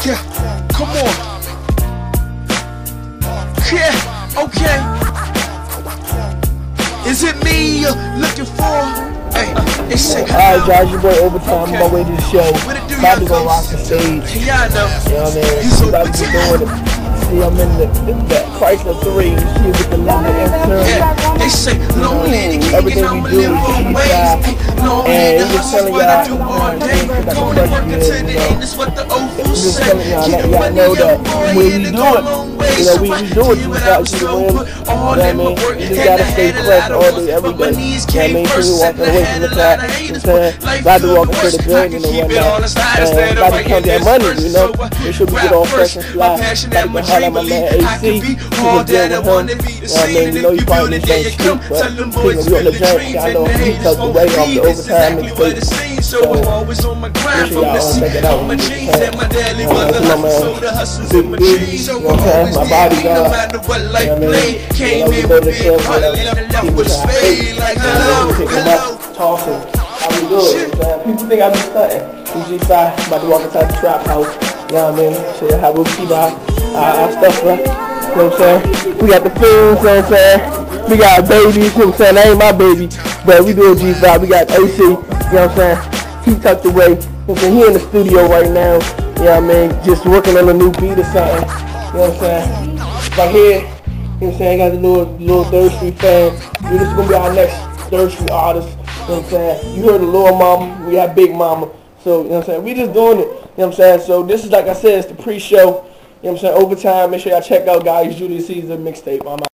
Yeah, come on. Yeah, okay. Is it me you're looking for? Hey, they say. Alright, guys, your boy Overtime. On my way to the show. About to go rock the stage. Yeah, I know. You know what I mean? You so about to be doing it. See, I'm in the Chrysler 3. See, with the leather interior. Yeah, they say lonely the king everything and we do is and it's just telling y'all, just telling y'all, let y'all know that when we do it, you know, we do it to without you to win. You know what I mean? You just gotta stay fresh all day, every day. You know what I mean? So we walking away from the clock, you know what I'm saying? About to walk into the building and whatnot. And about to count that money, you know? Make sure we get all fresh and fly. About to go holler at my man AC. You can deal with him. You know what I mean? You know you probably in the same street, but you on the joint, I know he tucked away off the overtime mixtape. So, make sure y'all check it out. My man, Big B, you know what I'm saying? My bodyguard. You know what I mean? When I go to the club, people pick him up, toss him. How we do it? You know, people think I be stunting. G5, about to walk inside the trap house. You know what I mean? Show you how we keep our stuff, right? You know what I'm saying? We got the films, you know what I'm saying? We got babies, you know what I'm saying? That ain't my baby, but we doing G5. We got AC, you know what I'm saying? He tucked away. You know what I'm saying? He in the studio right now, you know what I mean? Just working on a new beat or something. You know what I'm saying? Right here, you know what I'm saying? I got the little Third Street fan. This is gonna be our next Third Street artist. You know what I'm saying? You heard the Little Mama, we got Big Mama. So, you know what I'm saying? We just doing it. You know what I'm saying? So this is, like I said, it's the pre-show. You know what I'm saying? Overtime. Make sure y'all check out Guys Julius Caesar mixtape. I'm out.